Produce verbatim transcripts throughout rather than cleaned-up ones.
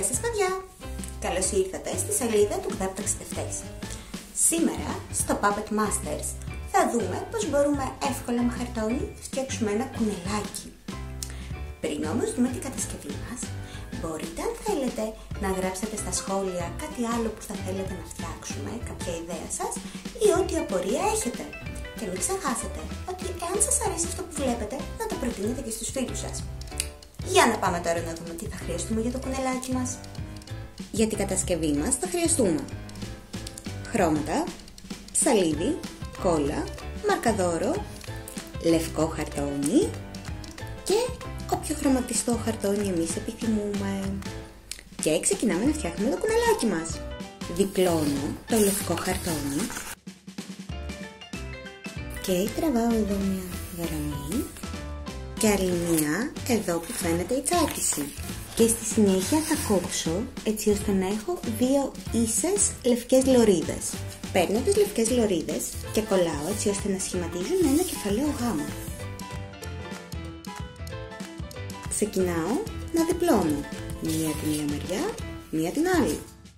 Γεια σας παιδιά! Καλώς ήρθατε στη σελίδα του Γδάπ Ταξιδευτές. Σήμερα στο Puppet Masters θα δούμε πως μπορούμε εύκολα με χαρτόνι να φτιάξουμε ένα κουνελάκι. Πριν όμως δούμε την κατασκευή μας, μπορείτε αν θέλετε να γράψετε στα σχόλια κάτι άλλο που θα θέλετε να φτιάξουμε, κάποια ιδέα σας ή ό,τι απορία έχετε. Και μην ξεχάσετε ότι εάν σας αρέσει αυτό που βλέπετε, να το προτείνετε και στους φίλους σας. Για να πάμε τώρα να δούμε τι θα χρειαστούμε για το κουνελάκι μας. Για την κατασκευή μας θα χρειαστούμε χρώματα, ψαλίδι, κόλλα, μαρκαδόρο, λευκό χαρτόνι και όποιο χρωματιστό χαρτόνι εμείς επιθυμούμε. Και ξεκινάμε να φτιάχνουμε το κουνελάκι μας. Διπλώνω το λευκό χαρτόνι και τραβάω εδώ μια γραμμή και άλλη μία εδώ που φαίνεται η τσάκιση. Και στη συνέχεια θα κόψω έτσι ώστε να έχω δύο ίσες λευκές λωρίδες. Παίρνω τις λευκές λωρίδες και κολλάω έτσι ώστε να σχηματίζουν ένα κεφαλαίο γάμα. Ξεκινάω να διπλώνω μία την μία μεριά, μία την άλλη.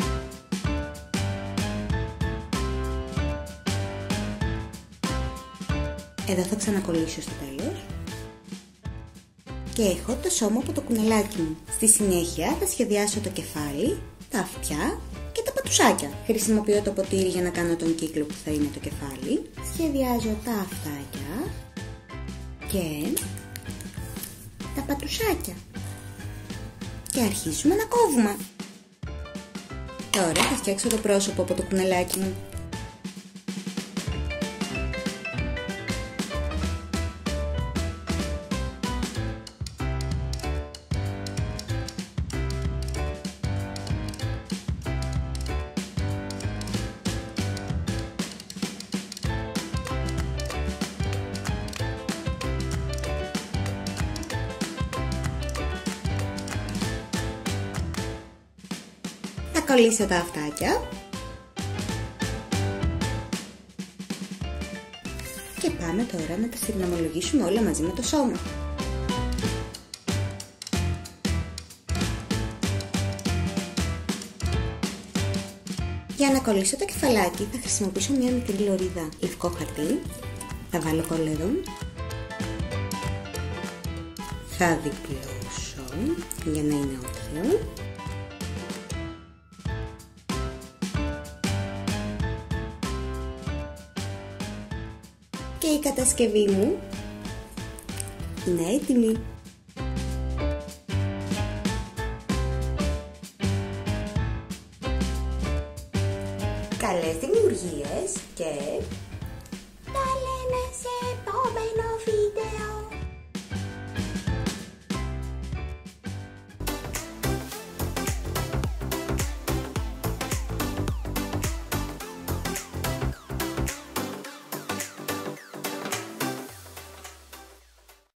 Εδώ θα ξανακολλήσω στο τέλος. Και έχω το σώμα από το κουνελάκι μου. Στη συνέχεια θα σχεδιάσω το κεφάλι, τα αυτιά και τα πατουσάκια. Χρησιμοποιώ το ποτήρι για να κάνω τον κύκλο που θα είναι το κεφάλι. Σχεδιάζω τα αυτάκια και τα πατουσάκια. Και αρχίζουμε να κόβουμε. Τώρα θα φτιάξω το πρόσωπο από το κουνελάκι μου. Θα κολλήσω τα αυτάκια και πάμε τώρα να τα συνομολογήσουμε όλα μαζί με το σώμα. Για να κολλήσω το κεφαλάκι θα χρησιμοποιήσω μια μικρή λωρίδα λευκό χαρτί, θα βάλω κόλλο εδώ, θα διπλώσω για να είναι όρθιο. Και η κατασκευή μου είναι έτοιμη. Καλές δημιουργίες και